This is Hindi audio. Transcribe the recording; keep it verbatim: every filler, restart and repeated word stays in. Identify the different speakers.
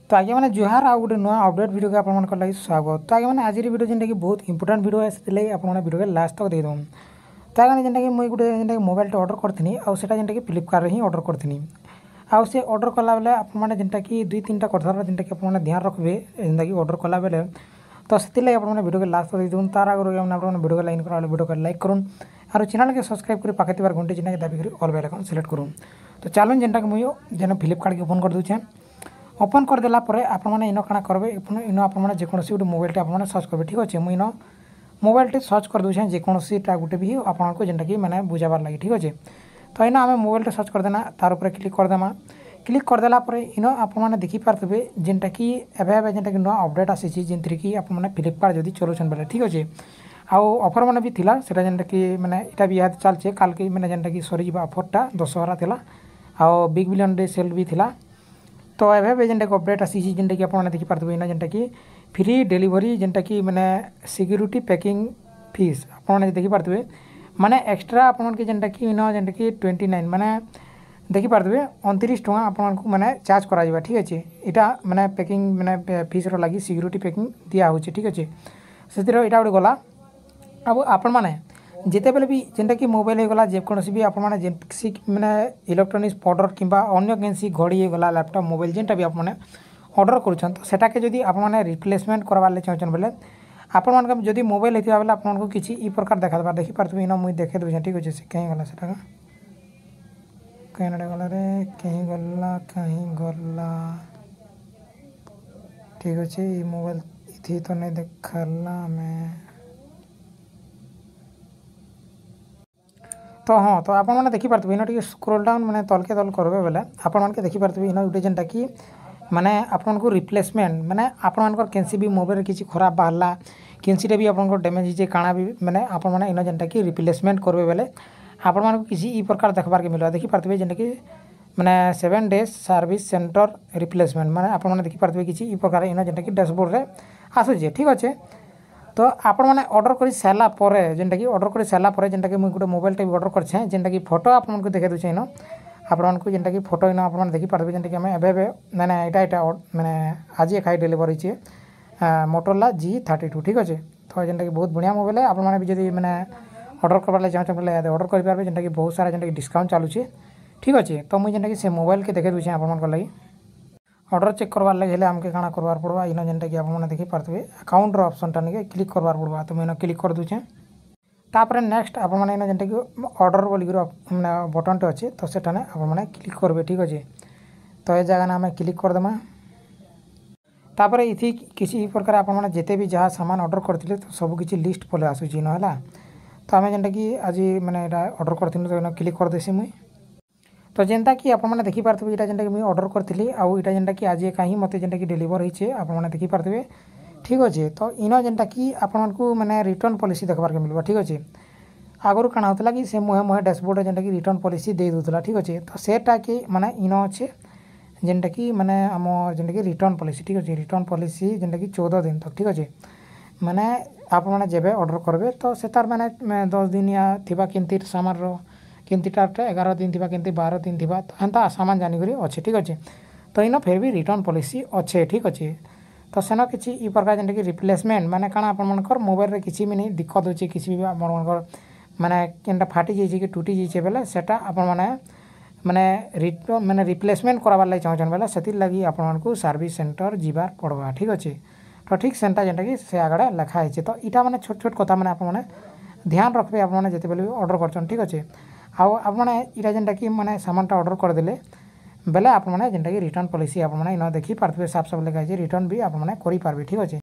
Speaker 1: तो आगे मैंने जुहार आ गोटे नुआ अपडेट वीडियो के आपको लगे स्वागत। तो आगे मैंने आज वीडियो जेनटा कि बहुत इंपोर्टेंट वीडियो है आपने वीडियो के लास्ट तक देदेव। तो आगे जेनटा कि मुझे गोटे जेनटा मोबाइल ऑर्डर करी आटा जेनटा कि फ्लिपकार्ट ही ऑर्डर करी आउ से ऑर्डर कला बेले आपने जेनटा कि दुई तीन टा कथा जेनटा कि आपने ध्यान रखिए जेनटा कि ऑर्डर कला बेले। तो से आपने वीडियो के लास्ट तक देदेव। तार आगे आपने वीडियो के लाइन कर वीडियो को लाइक करूँ और चैनल के सब्सक्राइब कर पाखे थी घंटे जेनटा दाबी कर ऑल बेल आइकन सिलेक्ट करूँ। तो चलो जेनटा कि मुझे जेन फ्लिपकार्ट के ओपन कर दूचे। ओपन कर देला परे आपण माने इनो काना करबे इनो आपण माने जेकोनसी गोटे मोबाइल टे आपण माने सर्च करबे। ठीक अच्छे मुझे इनो मोबाइल टे सर्च कर दूचे जेकोनसी टा गोटे भी आपण को जेनटा कि माने बुझाबार लगे। ठीक अच्छे तो इनो आम मोबाइल टे सर्च कर देना तार ऊपर क्लिक कर देमा। क्लिक कर देला परे इनो आपण माने देखि पारथबे जेनटा कि एबे एबे जेनटा कि नो अपडेट आसी छि जेंतरि कि आपण माने फ्लिपकार्ट जदी चलोछन बेले। ठीक अच्छे आउ ऑफर माने भी थिला सेटा जेनटा कि माने इटा भी याद चलछे काल के माने जेनटा कि सरी जिबा ऑफरटा दशहरा थिला आउ बिग बिलियन डे सेल भी थिला। तो एवं जेनटा कि अपडेट आसी जेनटा कि आपने देखि पारथबे इना जेनटा कि फ्री डिलीवरी जेनटा कि माने सिक्योरिटी पैकिंग फीस आपने देखि पारथबे माने एक्स्ट्रा आपन के जेनटा कि इना जेनटा कि ट्वेंटी नाइन माने देखि पारथबे उनतीस टका आपन को माने चार्ज करा जाबा। ठीक अछि इटा माने पैकिंग माने फीस रो लागि सिक्योरिटी पैकिंग दिया होछि। ठीक अछि सेतिर इटा उडे गला। अब आपन माने जिते बेले भी जेनटा कि मोबाइल होगला जेकोसी भी आप जेनसी मैंने इलेक्ट्रोनिक्स पाउडर किंबा अन्य कैसी घड़ी होगला लैपटॉप मोबाइल जेनटा भी आपने ऑर्डर करुँच तो सेटा के जदि आपने रिप्लेसमेंट करवार चाहूँ बेले आपण मान जदि मोबाइल होता बेले आपको किसी ई प्रकार देखा देखी पार्थे इन मुझे देखे दूसरे। ठीक अच्छे कहीं गला से कहीं गला रे कहीं गला कहीं गला। ठीक अच्छे ये मोबाइल इथी तो नहीं देखला मैं तो हाँ तो आप देखी पार्थे इन टे स्क्रोल डाउन मैंने तलके तल करेंगे बेले आपके देखी पार्थे इन गोटे जेनटा कि माने आपन को रिप्लेसमेंट माने आपन कैंसी भी मोबाइल किसी खराब बाहरला कैंसी भी आपन डैमेज होचे काଣା भी माने आपन माने इन जेनटा कि रिप्लेसमेंट करबे बेले आपन मान किसी ई प्रकार देखबार के मिलवा। देखी पार्थे जेनटा कि माने seven days service center replacement माने आपन माने देखी पार्थे किसी ई प्रकार इन जेनटा कि डैशबोर्ड रे आसुचे। ठीक अच्छे तो आपण मैंने ऑर्डर कर सारा पर जेनटा कि ऑर्डर कर सारा पर जेनटा कि मुझे गोटे मोबाइल टे ऑर्डर करछे जेनटा कि फोटो आपको देखे दूचे इन आपको जेनटा कि फोटो इन आप देखी पार्थे जेनटा कि आम एवं मैंने यहाँ यहाँ मैंने आज खाई डिलीवर होचे मोटोरोला जी थर्टी टू। ठीक अच्छे तो जेनटा कि बहुत बढ़िया मोबाइल है आपने भी जब मैंने ऑर्डर करवार चाहते बोले ऑर्डर करेंगे जेनटा कि बहुत सारा जेनटा कि डिस्काउंट चलुचे। ठीक अच्छे तो मुझे जेनटा कि से मोबाइल के देखे दूचे आप लगी ऑर्डर चेक करवार लगे आमके काଣା करवार पड़वा इन जेनटा कि आपने देखी पार्थे अकाउंट ऑप्शन टा नहीं क्लिक करवार पड़वा। तो मुझे क्लिक कर दूचे तापर नेक्स्ट आप इन जेनटा कि ऑर्डर बोल मैंने बटन टे अच्छे तो सेटा ने आपने क्लिक करेंगे। ठीक अच्छे तो ये जगह आम क्लिक करदेमा तापर इथि किसी प्रकार आपने जिते भी जहाँ सामान ऑर्डर करते तो सबकि लिस्ट पले आसूची ना तो आम जेनटा कि आज मैंने ऑर्डर करूँ तो क्लिक करदेसी मुई। तो जेनटा कि आपने देखी पार्थे ये जेनटा कि मुझे ऑर्डर करी आउ इटा जेनटा कि आज कहीं मत जेनटा कि डिलीवर होचे आपने देखी पार्थे। ठीक अच्छे तो इन जेनटा कि आपको मैंने रिटर्न पॉलिसी देखबार के मिलवा। ठीक अच्छे आगुरी काଣା होता कि से मुहे मुहे डैशबोर्ड जेनटा कि रिटर्न पॉलिसी दे दूसरा। ठीक अच्छे तो सेटा कि माने इन अच्छे जेनटा कि माने आम जेनटा कि रिटर्न पॉलिसी। ठीक अच्छे रिटर्न पॉलिसी जेनटा कि चौदह दिन तक। ठीक अच्छे माने आप मैंने जब ऑर्डर करेंगे तो से तार माने दस दिन या थिबा केमती सामान रो केमती टाटा एगार दिन थी केमती बारह दिन थी तो हेन्ता सामान जानिक अच्छे। ठीक अच्छे तो इन फिर भी रिटर्न पॉलिसी अच्छे। ठीक अच्छे तो सेन किसी ई प्रकार जेनटा कि रिप्लेसमेंट माने काଣା आपनकर मोबाइल रे किसी भी नहीं दिक्कत होचे किसी भी आपनकर माने केनटा फाटी जाइए कि टूटी जाइए बेले सेटा आपन माने माने रिटर्न माने रिप्लेसमेंट करवार लगे चाहछन बेले सेतिर लगी आपनको सर्विस सेंटर जीवार पड़वा। ठीक अच्छे तो ठीक सेंटा जेनटा कि से आगड़े लिखा है तो इटा माने छोट छोट कथा माने आपने ध्यान रखबे आपने जिते बेले ऑर्डर करछन। ठीक अच्छे आउ आपने इटा जेनटा कि माने सामानटा ऑर्डर करदेले बेले आपने जेनटा कि रिटर्न पॉलिसी आपने इन देखी पार्थे साफ साफ लिखा है रिटर्न भी आपने करि पारबे। ठीक अच्छे।